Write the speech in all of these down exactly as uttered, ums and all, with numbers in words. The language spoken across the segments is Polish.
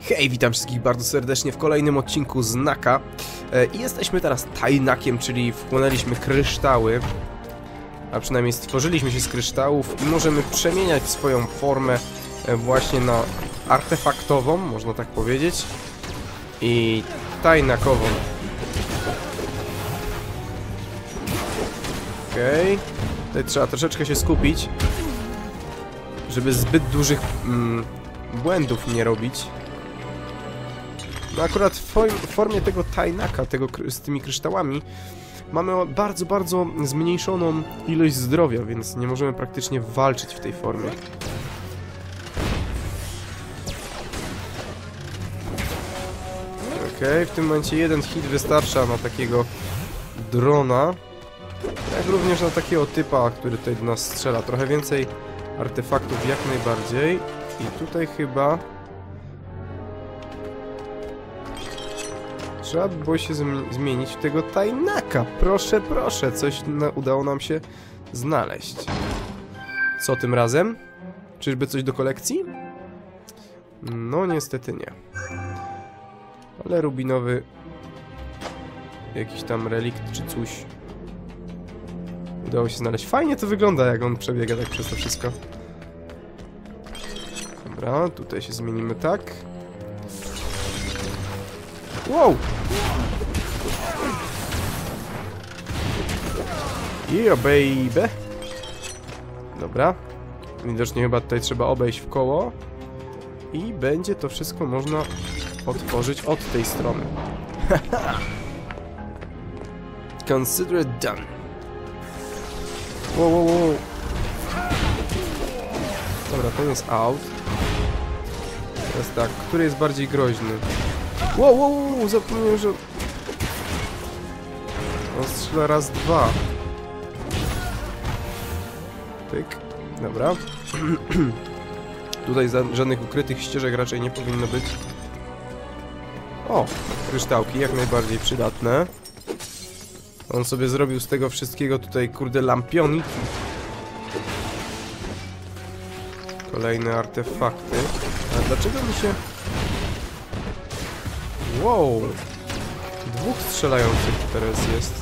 Hej, witam wszystkich bardzo serdecznie w kolejnym odcinku z Naka. E, I jesteśmy teraz Tajnakiem, czyli wchłonęliśmy kryształy. A przynajmniej stworzyliśmy się z kryształów i możemy przemieniać swoją formę e, właśnie na artefaktową, można tak powiedzieć. I tajnakową. Okej. Okay. Tutaj trzeba troszeczkę się skupić, żeby zbyt dużych mm, błędów nie robić. No akurat w formie tego tajnaka, tego z tymi kryształami, mamy bardzo, bardzo zmniejszoną ilość zdrowia, więc nie możemy praktycznie walczyć w tej formie. Okej, okay, w tym momencie jeden hit wystarcza na takiego drona, jak również na takiego typa, który tutaj do nas strzela. Trochę więcej artefaktów jak najbardziej. I tutaj chyba trzeba by było się zmienić w tego tajnaka. Proszę, proszę, coś na udało nam się znaleźć. Co tym razem? Czyżby coś do kolekcji? No niestety nie. Ale rubinowy jakiś tam relikt czy coś udało się znaleźć. Fajnie to wygląda, jak on przebiega tak przez to wszystko. Dobra, tutaj się zmienimy tak. Wow! Yeah, baby! Dobra. Widocznie chyba tutaj trzeba obejść w koło. I będzie to wszystko można otworzyć od tej strony. Consider it done. Wow, wow, wow. Dobra, ten jest out. Teraz tak, który jest bardziej groźny? Wow, wow, wow, zapomniałem, że on strzela raz, dwa. Tyk, dobra. Tutaj żadnych ukrytych ścieżek raczej nie powinno być. O, kryształki, jak najbardziej przydatne. On sobie zrobił z tego wszystkiego tutaj, kurde, lampioniki. Kolejne artefakty. A dlaczego mi się... Wow! Dwóch strzelających teraz jest.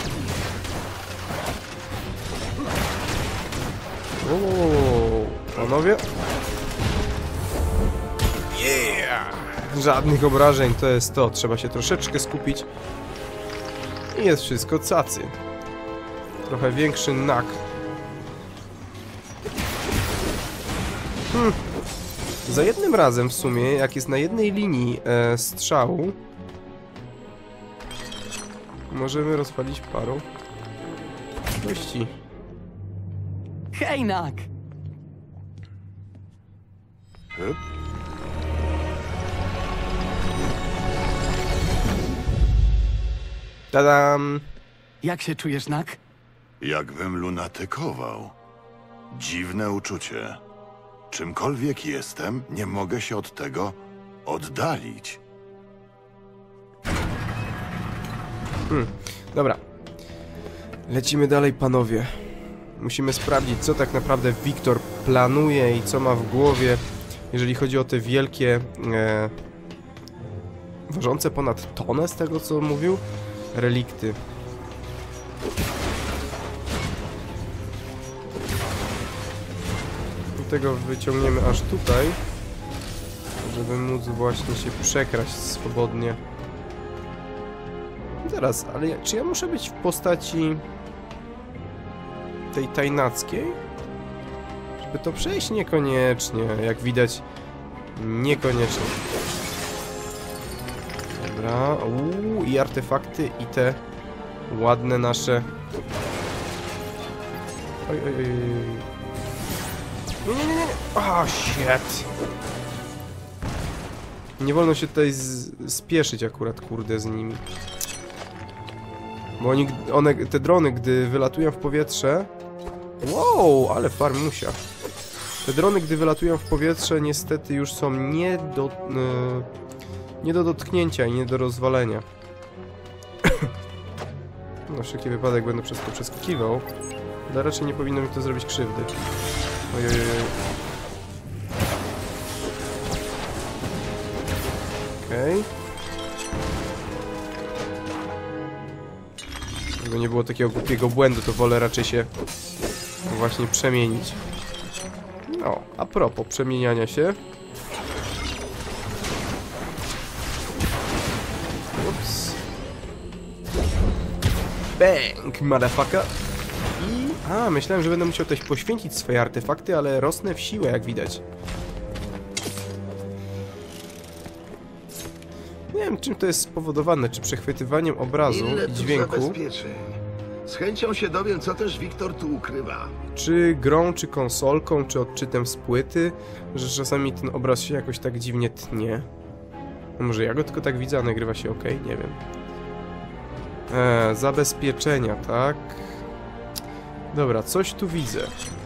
Wow! Panowie? Yeah! Żadnych obrażeń, to jest to. Trzeba się troszeczkę skupić. I jest wszystko cacy. Trochę większy nak. Hmm. Za jednym razem w sumie, jak jest na jednej linii e, strzału, możemy rozwalić parą kości. Hej, Nak! Hup. Tadam! Jak się czujesz, Nak? Jakbym lunatykował. Dziwne uczucie. Czymkolwiek jestem, nie mogę się od tego oddalić. Hmm. Dobra. Lecimy dalej, panowie. Musimy sprawdzić, co tak naprawdę Wiktor planuje i co ma w głowie, jeżeli chodzi o te wielkie, e, ważące ponad tonę z tego, co mówił, relikty. Tego wyciągniemy aż tutaj, żeby móc właśnie się przekraść swobodnie. Teraz, ale ja, czy ja muszę być w postaci tej tajnackiej? Żeby to przejść? Niekoniecznie, jak widać, niekoniecznie. Dobra, uuu, i artefakty, i te ładne nasze... Oj, oj, oj. Nie, nie, nie, nie. Oh, shit. Nie wolno się tutaj spieszyć akurat, kurde, z nimi. Bo oni, one, te drony, gdy wylatują w powietrze... Wow, ale farmusia. Te drony, gdy wylatują w powietrze, niestety już są nie do... Yy, nie do dotknięcia i nie do rozwalenia. Na wszelki wypadek będę przez to przeskakiwał. Ale raczej nie powinno mi to zrobić krzywdy. Ojej. Okej. Żeby nie było takiego głupiego błędu, to wolę raczej się właśnie przemienić. O, a propos przemieniania się. Ups. Bang, motherfucker. I... A, myślałem, że będę musiał też poświęcić swoje artefakty, ale rosnę w siłę, jak widać. Nie wiem, czym to jest spowodowane, czy przechwytywaniem obrazu Ile i tu dźwięku, zabezpieczeń? Z chęcią się dowiem, co też Wiktor tu ukrywa. czy grą, czy konsolką, czy odczytem z płyty, że czasami ten obraz się jakoś tak dziwnie tnie. No może ja go tylko tak widzę, a nagrywa się ok? Nie wiem. Eee, zabezpieczenia, tak? Dobra, coś tu widzę.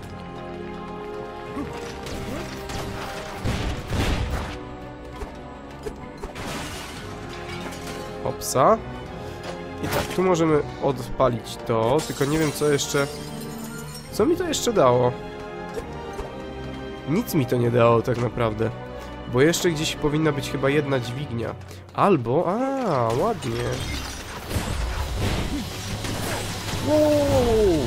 Hopsa. I tak, tu możemy odpalić to, tylko nie wiem co jeszcze... Co mi to jeszcze dało? Nic mi to nie dało tak naprawdę. Bo jeszcze gdzieś powinna być chyba jedna dźwignia. Albo... A, ładnie. Wow.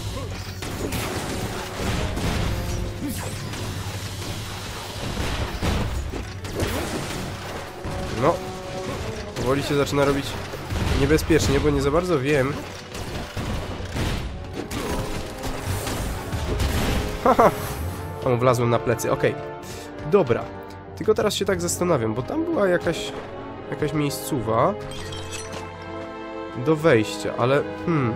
No. Powoli się zaczyna robić niebezpiecznie, bo nie za bardzo wiem. Haha! O, wlazłem na plecy, okej. Okay. Dobra. Tylko teraz się tak zastanawiam, bo tam była jakaś... jakaś miejscowa do wejścia, ale... Hmm...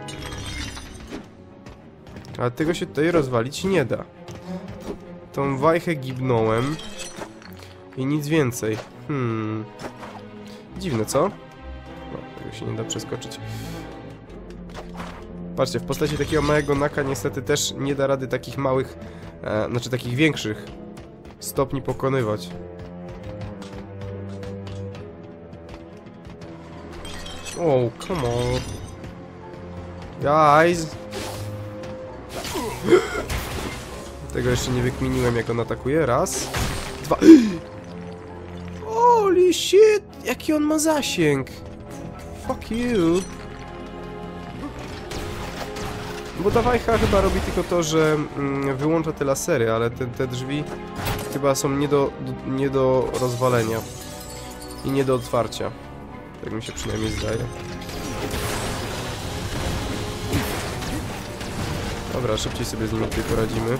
Ale tego się tutaj rozwalić nie da. Tą wajchę gibnąłem i nic więcej. Hmm... Dziwne, co? No, tego się nie da przeskoczyć. Patrzcie, w postaci takiego małego naka niestety też nie da rady takich małych, e, znaczy takich większych stopni pokonywać. Oh, come on. Guys. Tego jeszcze nie wykminiłem, jak on atakuje. Raz, dwa. Holy shit! Jaki on ma zasięg! Fuck you! Bo ta wajcha chyba robi tylko to, że mm, wyłącza te lasery, ale te, te drzwi chyba są nie do, do, nie do rozwalenia. I nie do otwarcia. Tak mi się przynajmniej zdaje. Dobra, szybciej sobie z nimi tutaj poradzimy.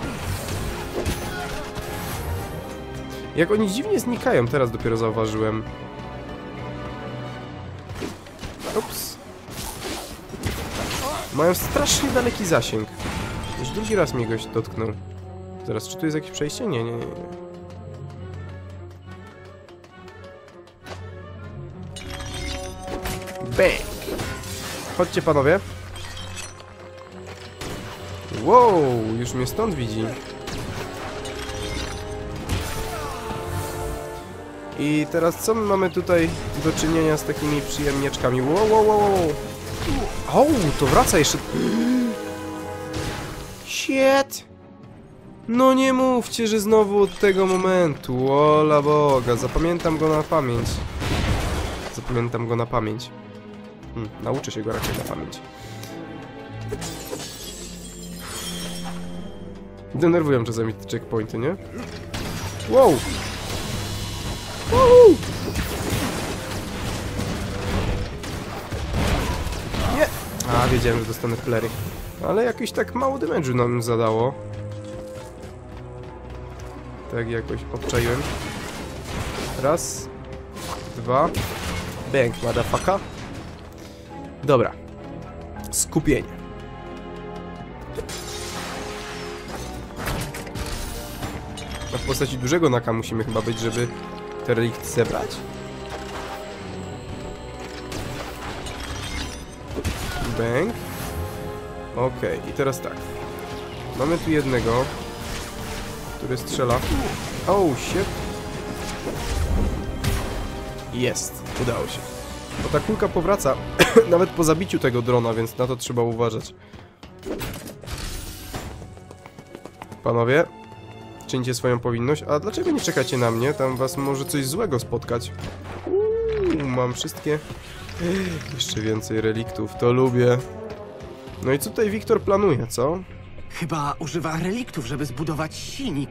Jak oni dziwnie znikają, teraz dopiero zauważyłem. Ups. Mają strasznie daleki zasięg. Już drugi raz mnie goś dotknął. Zaraz, czy tu jest jakieś przejście? Nie, nie, nie. Bang! Chodźcie, panowie. Wow, już mnie stąd widzi. I teraz co my mamy tutaj do czynienia z takimi przyjemniaczkami? Wow, wow, wow, wow. O, to wraca jeszcze. Shit! No nie mówcie, że znowu od tego momentu. Ola Boga, zapamiętam go na pamięć. Zapamiętam go na pamięć. Hmm, nauczę się go raczej na pamięć. Denerwują czasami te checkpointy, nie? Wow! Wow! Nie! A, wiedziałem, że dostanę flery. Ale jakiś tak mało damage'u nam zadało. Tak jakoś obczaiłem. Raz. Dwa. Bang, motherfucker. Dobra. Skupienie. A w postaci dużego naka musimy chyba być, żeby te relikty zebrać. Bang. Okej, okay, i teraz tak. Mamy tu jednego, który strzela. Oh, shit. Jest, udało się. Bo ta kulka powraca nawet po zabiciu tego drona, więc na to trzeba uważać. Panowie, czynicie swoją powinność. A dlaczego nie czekacie na mnie? Tam was może coś złego spotkać. Uuu, mam wszystkie... Jeszcze więcej reliktów, to lubię. No i co tutaj Wiktor planuje, co? Chyba używa reliktów, żeby zbudować silnik.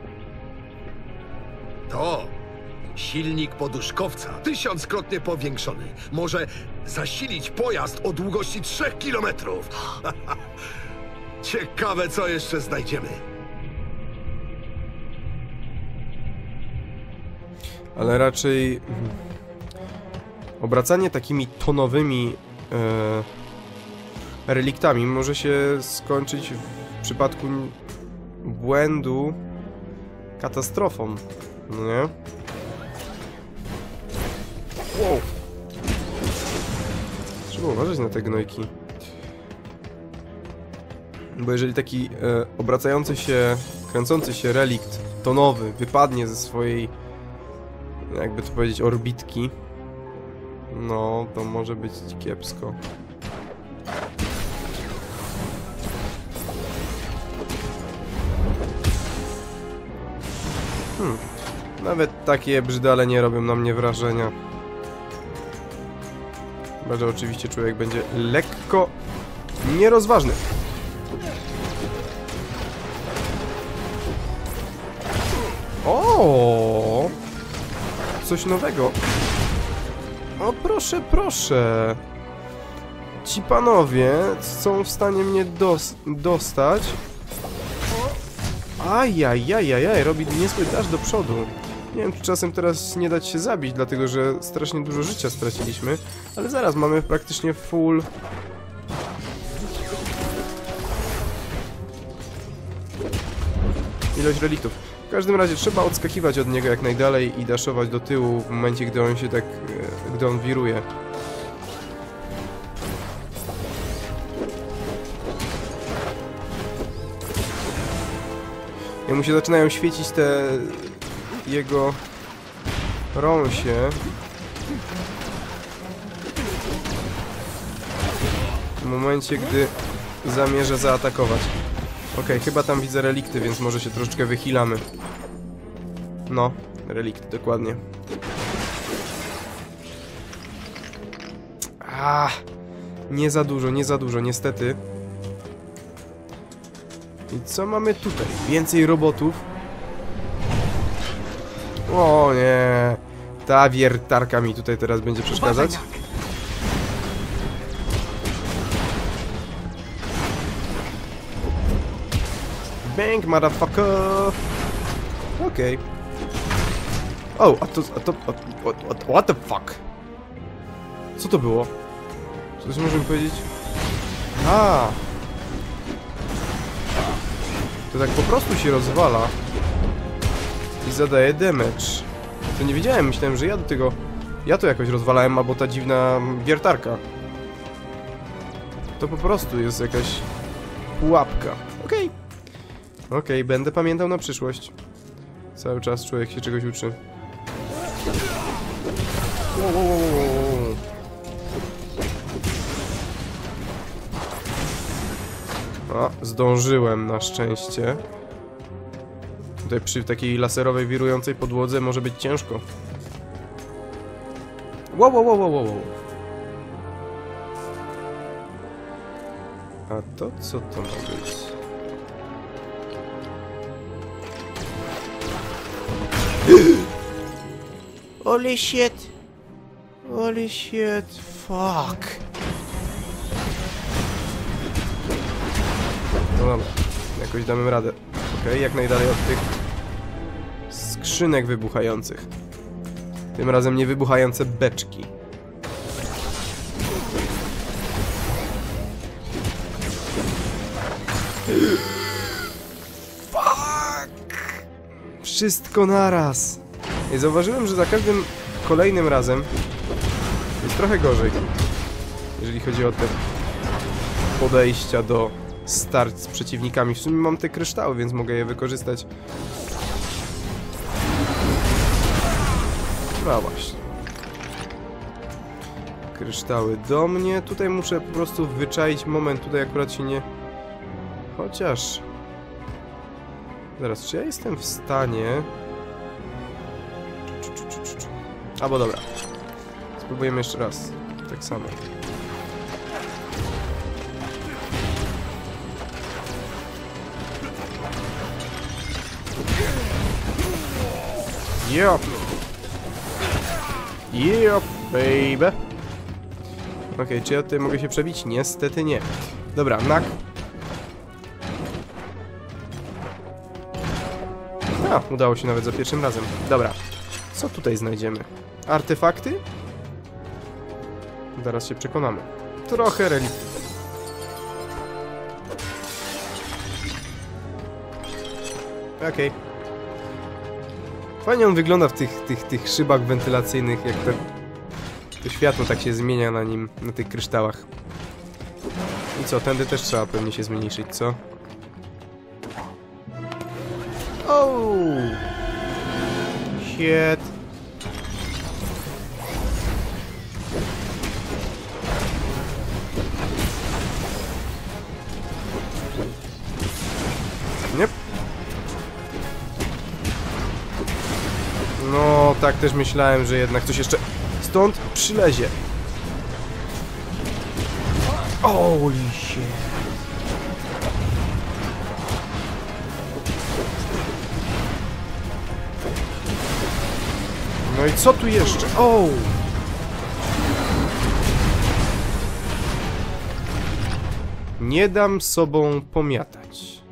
To silnik poduszkowca, tysiąckrotnie powiększony. Może zasilić pojazd o długości trzech kilometrów. Ciekawe, co jeszcze znajdziemy. Ale raczej... Obracanie takimi tonowymi e, reliktami może się skończyć w przypadku błędu katastrofą, no nie? Wow. Trzeba uważać na te gnojki. Bo jeżeli taki e, obracający się, kręcący się relikt tonowy wypadnie ze swojej, jakby to powiedzieć, orbitki, no, to może być kiepsko. Hmm. Nawet takie brzydale nie robią na mnie wrażenia. Chyba że oczywiście człowiek będzie lekko nierozważny. O! Coś nowego. O, proszę, proszę. Ci panowie są w stanie mnie dos dostać. Ajajajajaj, robi niezły dash do przodu. Nie wiem, czy czasem teraz nie dać się zabić, dlatego że strasznie dużo życia straciliśmy. Ale zaraz mamy praktycznie full... ilość reliktów. W każdym razie trzeba odskakiwać od niego jak najdalej i daszować do tyłu w momencie, gdy on się tak... gdy on wiruje. Jak mu się zaczynają świecić te... jego... rąsie... w momencie, gdy zamierza zaatakować. Okej, okay, chyba tam widzę relikty, więc może się troszeczkę wychilamy. No, relikty, dokładnie. Ah, nie za dużo, nie za dużo, niestety. I co mamy tutaj? Więcej robotów. O nie, ta wiertarka mi tutaj teraz będzie przeszkadzać. Bang, motherfucker! Okej. Okay. O, a to... A to a, what, what the fuck? Co to było? Czy coś możemy powiedzieć? A! To tak po prostu się rozwala i zadaje damage. To nie wiedziałem, myślałem, że ja do tego... Ja to jakoś rozwalałem, albo ta dziwna wiertarka. To po prostu jest jakaś pułapka. Okej. Okay. Okej, okay, będę pamiętał na przyszłość. Cały czas człowiek się czegoś uczy. Wow, wow, wow. A, zdążyłem na szczęście. Tutaj przy takiej laserowej wirującej podłodze może być ciężko. Wow, wow, wow, wow, wow. A to co to ma być? Holy shit! Holy shit! Fuck! No dobra, jakoś damy radę. Okej, okay, jak najdalej od tych skrzynek wybuchających. Tym razem nie wybuchające beczki. Fuck! Wszystko naraz. I zauważyłem, że za każdym kolejnym razem jest trochę gorzej, jeżeli chodzi o te podejścia do starć z przeciwnikami. W sumie mam te kryształy, więc mogę je wykorzystać. No właśnie. Kryształy do mnie. Tutaj muszę po prostu wyczaić moment. Tutaj akurat się nie... Chociaż... Zaraz, czy ja jestem w stanie... Albo dobra. Spróbujemy jeszcze raz. Tak samo. Yep. Yep, baby. Okej, okay, czy ja tutaj mogę się przebić? Niestety nie. Dobra, nak. A, udało się nawet za pierwszym razem. Dobra. Co tutaj znajdziemy? Artefakty? Zaraz się przekonamy. Trochę reliktów. Okej. Okay. Fajnie on wygląda w tych, tych, tych szybach wentylacyjnych, jak te, to światło tak się zmienia na nim, na tych kryształach. I co, tędy też trzeba pewnie się zmniejszyć, co? Oh! Shit! Nie. No, tak też myślałem, że jednak coś jeszcze stąd przylezie. Holy shit. No i co tu jeszcze? O! Nie dam sobą pomiatać.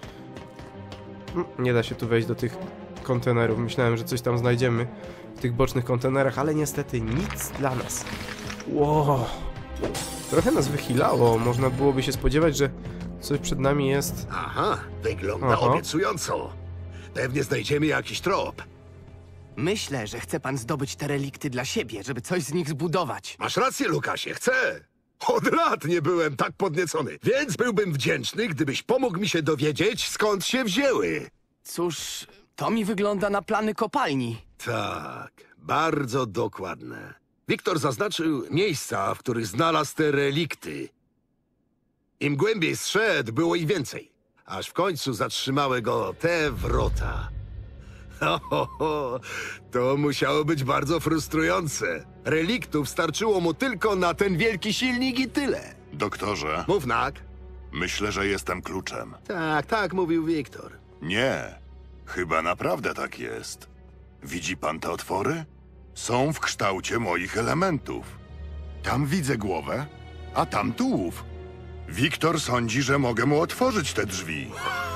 Nie da się tu wejść do tych kontenerów. Myślałem, że coś tam znajdziemy w tych bocznych kontenerach, ale niestety nic dla nas. Wow. Trochę nas wychylało. Można byłoby się spodziewać, że coś przed nami jest. Aha, wygląda Aha. obiecująco. Pewnie znajdziemy jakiś trop. Myślę, że chce pan zdobyć te relikty dla siebie, żeby coś z nich zbudować. Masz rację, Lukasie, chcę. Od lat nie byłem tak podniecony, więc byłbym wdzięczny, gdybyś pomógł mi się dowiedzieć, skąd się wzięły. Cóż, to mi wygląda na plany kopalni. Tak, bardzo dokładne. Wiktor zaznaczył miejsca, w których znalazł te relikty. Im głębiej zszedł, było ich więcej. Aż w końcu zatrzymały go te wrota. Ho, ho, ho. To musiało być bardzo frustrujące. Reliktów starczyło mu tylko na ten wielki silnik i tyle. Doktorze, Mów, Nak. myślę, że jestem kluczem. Tak, tak mówił Wiktor. Nie, chyba naprawdę tak jest. Widzi pan te otwory? Są w kształcie moich elementów. Tam widzę głowę, a tam tułów. Wiktor sądzi, że mogę mu otworzyć te drzwi.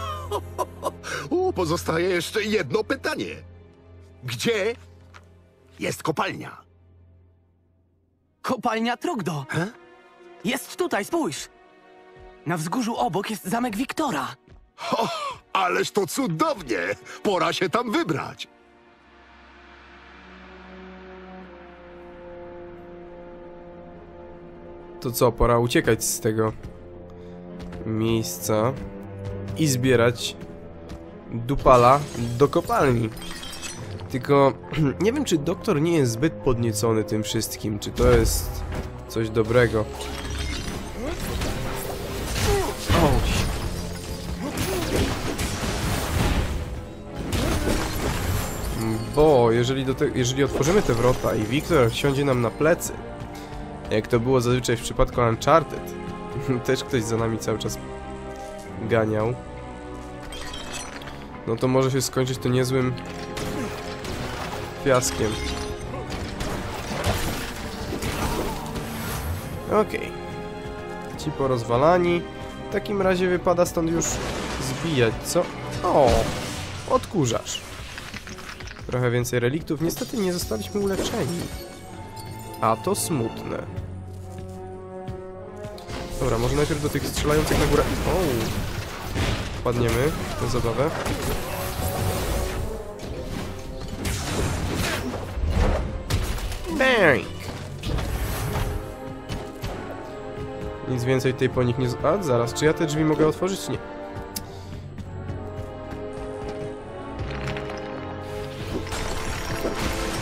U, pozostaje jeszcze jedno pytanie. Gdzie jest kopalnia? Kopalnia Trogdo. He? Jest tutaj, spójrz. Na wzgórzu obok jest zamek Wiktora. Ho, ależ to cudownie! Pora się tam wybrać. To co, pora uciekać z tego miejsca i zbierać dupala do kopalni. Tylko nie wiem, czy doktor nie jest zbyt podniecony tym wszystkim, czy to jest coś dobrego. O, bo jeżeli, do te, jeżeli otworzymy te wrota i Wiktor wsiądzie nam na plecy, jak to było zazwyczaj w przypadku Uncharted, też ktoś za nami cały czas ganiał, no to może się skończyć to niezłym fiaskiem. Okej. Okay. Ci porozwalani. W takim razie wypada stąd już zbijać, co? O! Odkurzacz. Trochę więcej reliktów. Niestety nie zostaliśmy uleczeni. A to smutne. Dobra, może najpierw do tych strzelających na górę. O! Wpadniemy na zabawę. Bang! Nic więcej tutaj po nich nie... A, zaraz, czy ja te drzwi mogę otworzyć? Nie.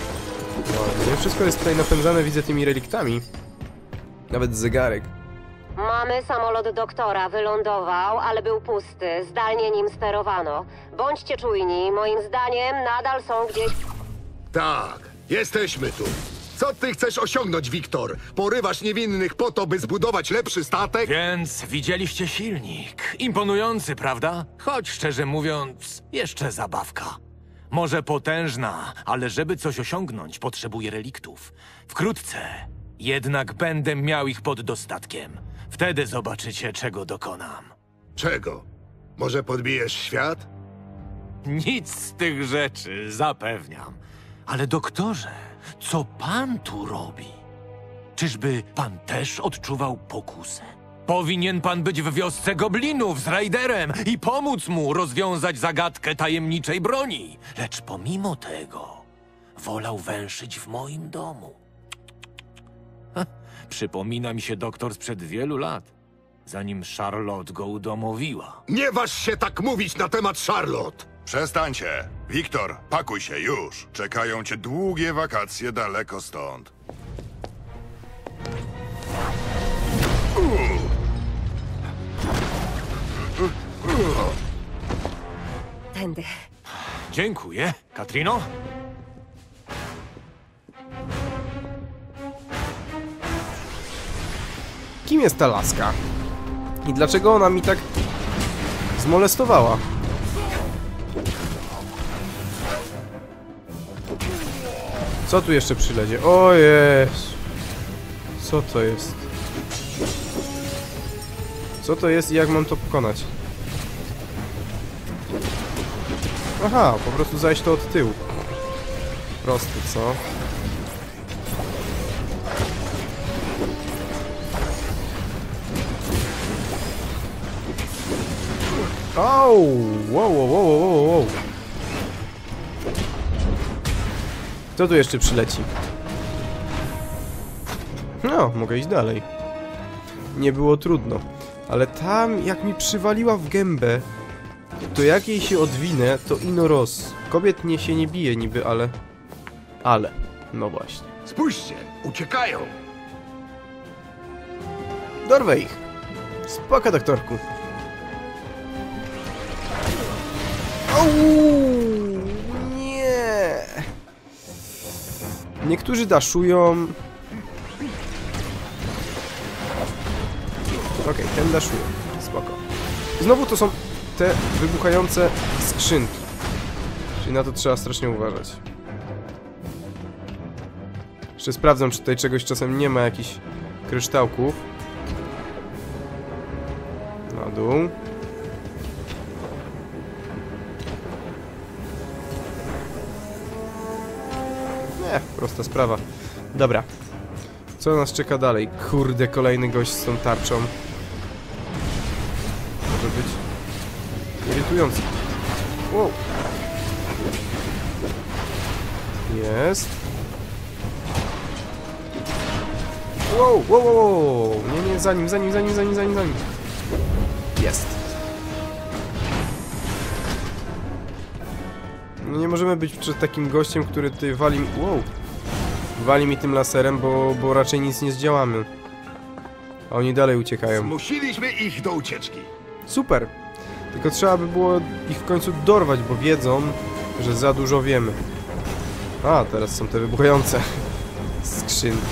Ładnie. Wszystko jest tutaj napędzane, widzę, tymi reliktami. Nawet zegarek Mamy samolot doktora, wylądował, ale był pusty. Zdalnie nim sterowano. Bądźcie czujni, moim zdaniem nadal są gdzieś... Tak, jesteśmy tu. Co ty chcesz osiągnąć, Wiktor? Porywasz niewinnych po to, by zbudować lepszy statek? Więc widzieliście silnik. Imponujący, prawda? Choć szczerze mówiąc, jeszcze zabawka. Może potężna, ale żeby coś osiągnąć, potrzebuje reliktów. Wkrótce jednak będę miał ich pod dostatkiem. Wtedy zobaczycie, czego dokonam. Czego? Może podbijesz świat? Nic z tych rzeczy, zapewniam. Ale doktorze, co pan tu robi? Czyżby pan też odczuwał pokusę? Powinien pan być w wiosce goblinów z Rajderem i pomóc mu rozwiązać zagadkę tajemniczej broni. Lecz pomimo tego wolał węszyć w moim domu. Ha, przypomina mi się doktor sprzed wielu lat, zanim Charlotte go udomowiła. Nie waż się tak mówić na temat Charlotte! Przestańcie. Wiktor, pakuj się już. Czekają cię długie wakacje daleko stąd. Tędy. Dziękuję, Katrino. Kim jest ta laska? I dlaczego ona mi tak zmolestowała? Co tu jeszcze przylezie? O Jezu. Co to jest? Co to jest i jak mam to pokonać? Aha, po prostu zajść to od tyłu. Prosty, co? Au! Wow, wow, wow, wow, wow. Kto tu jeszcze przyleci? No, mogę iść dalej. Nie było trudno. Ale tam, jak mi przywaliła w gębę, to jak jej się odwinę, to ino roz. Kobiet nie się nie bije niby, ale... Ale. No właśnie. Spójrzcie, uciekają! Dorwę ich. Spoko, doktorku. Ouu, nie. Niektórzy daszują. Okej, okay, ten daszuje. Spoko. Znowu to są te wybuchające skrzynki. Czyli na to trzeba strasznie uważać. Jeszcze sprawdzam, czy tutaj czegoś czasem nie ma, jakichś kryształków. Na dół. Nie, prosta sprawa. Dobra. Co nas czeka dalej? Kurde, kolejny gość z tą tarczą. Może być irytujący. Wow. Jest. Wow, wow, wow, wow. Nie, nie, za nim, za nim, za nim, za nim, za nim, za nim. Jest. No nie możemy być przed takim gościem, który tutaj wali mi... Wow. Wali mi tym laserem, bo, bo raczej nic nie zdziałamy. A oni dalej uciekają. Zmusiliśmy ich do ucieczki. Super. Tylko trzeba by było ich w końcu dorwać, bo wiedzą, że za dużo wiemy. A, teraz są te wybuchające skrzynki.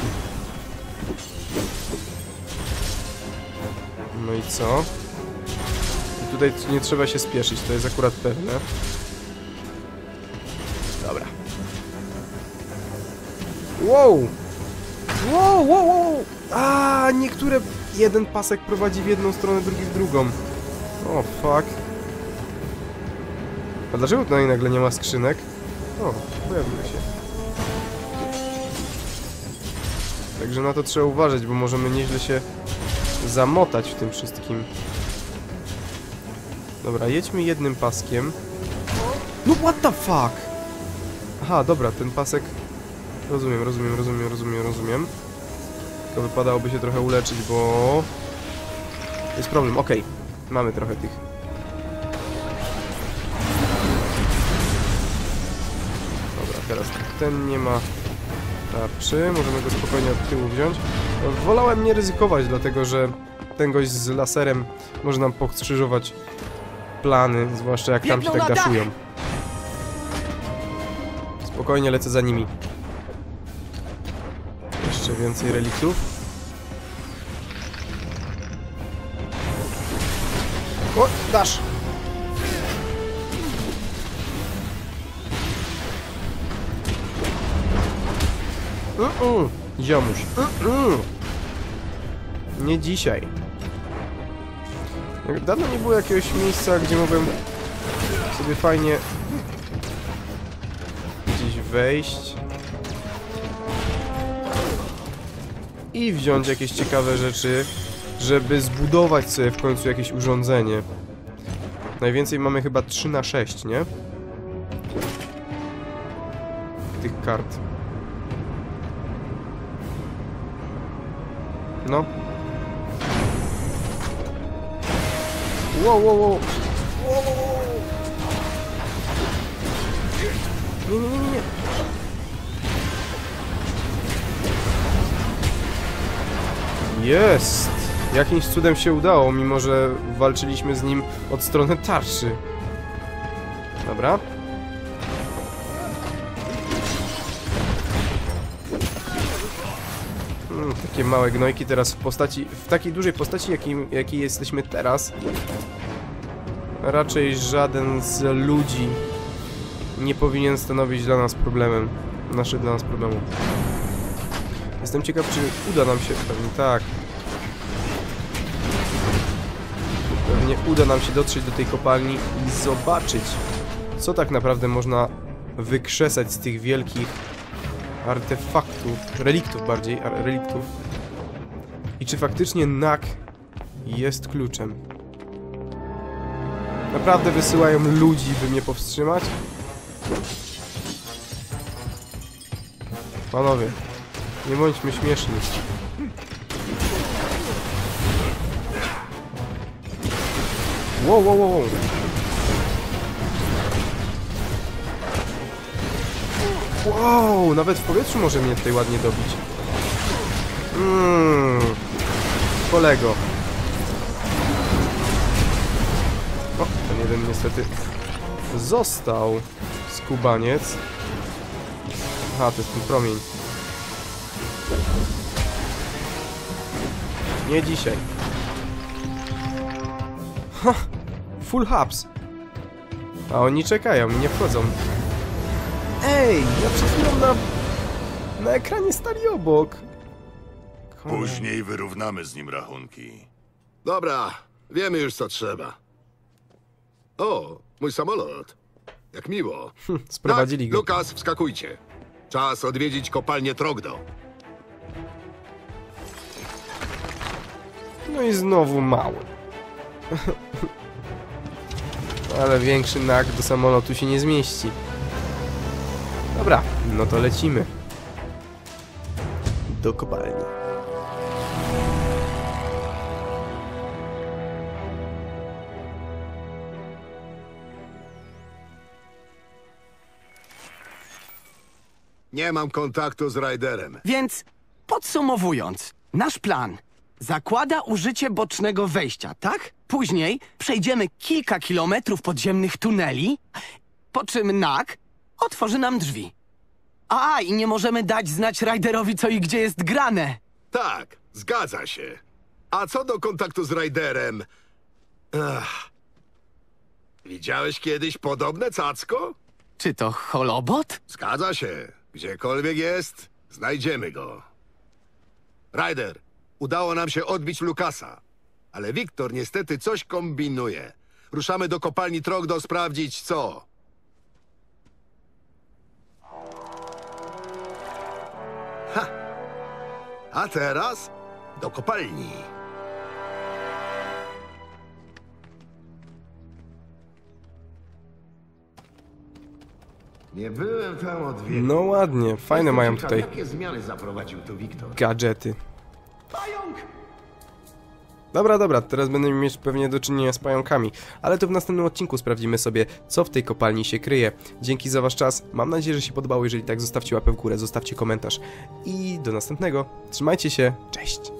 No i co? I tutaj nie trzeba się spieszyć, to jest akurat pewne. Dobra. Wow! Wow, wow, wow! A, niektóre... Jeden pasek prowadzi w jedną stronę, drugi w drugą. O, fuck. A dlaczego tutaj nagle nie ma skrzynek? O, pojawiły się. Także na to trzeba uważać, bo możemy nieźle się zamotać w tym wszystkim. Dobra, jedźmy jednym paskiem. No what the fuck? Aha, dobra, ten pasek... Rozumiem, rozumiem, rozumiem, rozumiem, rozumiem. Tylko wypadałoby się trochę uleczyć, bo... Jest problem, okej. Okay. Mamy trochę tych... Dobra, teraz ten nie ma tarczy. Możemy go spokojnie od tyłu wziąć. Wolałem nie ryzykować, dlatego że ten gość z laserem może nam pokrzyżować plany, zwłaszcza jak tam się tak daszują. Spokojnie lecę za nimi. Jeszcze więcej reliktów. O, dasz! Mm-mm. Ziomuś. Mm-mm. Nie dzisiaj. Dawno nie było jakiegoś miejsca, gdzie mogłem sobie fajnie gdzieś wejść i wziąć jakieś ciekawe rzeczy, żeby zbudować sobie w końcu jakieś urządzenie. Najwięcej mamy chyba trzy na sześć, nie? Tych kart. No. Wow, wow, wow. Nie, nie, nie, nie. Jest! Jakimś cudem się udało, mimo że walczyliśmy z nim od strony tarczy. Dobra. Hmm, takie małe gnojki teraz w postaci, w takiej dużej postaci, jakiej, jakiej jesteśmy teraz. Raczej żaden z ludzi nie powinien stanowić dla nas problemem. Nasze dla nas problemu. Jestem ciekaw, czy uda nam się... Pewnie tak. Pewnie uda nam się dotrzeć do tej kopalni i zobaczyć, co tak naprawdę można wykrzesać z tych wielkich artefaktów, reliktów bardziej, reliktów. I czy faktycznie Nak jest kluczem? Naprawdę wysyłają ludzi, by mnie powstrzymać? Panowie, nie bądźmy śmieszni. Wow, wow, wow, wow. Wow, nawet w powietrzu może mnie tutaj ładnie dobić. Mmm. Kolego. O, ten jeden niestety został skubaniec. Aha, to jest ten promień. Nie dzisiaj. Ha! Full hubs. A oni czekają i nie wchodzą. Ej, ja przed chwilą na, na ekranie stali obok. Cholera. Później wyrównamy z nim rachunki. Dobra, wiemy już co trzeba. O, mój samolot. Jak miło. Sprowadzili tak, go. Lukas, wskakujcie. Czas odwiedzić kopalnię Trogdo. No i znowu mały. Ale większy Nak do samolotu się nie zmieści. Dobra, no to lecimy. Do kopalni. Nie mam kontaktu z Ryderem. Więc podsumowując, nasz plan zakłada użycie bocznego wejścia, tak? Później przejdziemy kilka kilometrów podziemnych tuneli, po czym Nak otworzy nam drzwi. A, i nie możemy dać znać Ryderowi, co i gdzie jest grane. Tak, zgadza się. A co do kontaktu z Ryderem? Ach. Widziałeś kiedyś podobne cacko? Czy to holobot? Zgadza się. Gdziekolwiek jest, znajdziemy go. Ryder, udało nam się odbić Lukasa. Ale Wiktor niestety coś kombinuje. Ruszamy do kopalni Trogdo sprawdzić co. Ha! A teraz do kopalni. Nie byłem tam od wieku. No ładnie, fajne Jestem mają ciekaw, tutaj jakie zmiany zaprowadził tu Wiktor? gadżety. Pająk! Dobra, dobra, teraz będziemy mieć pewnie do czynienia z pająkami, ale to w następnym odcinku sprawdzimy sobie, co w tej kopalni się kryje. Dzięki za wasz czas, mam nadzieję, że się podobało, jeżeli tak zostawcie łapę w górę, zostawcie komentarz i do następnego. Trzymajcie się, cześć!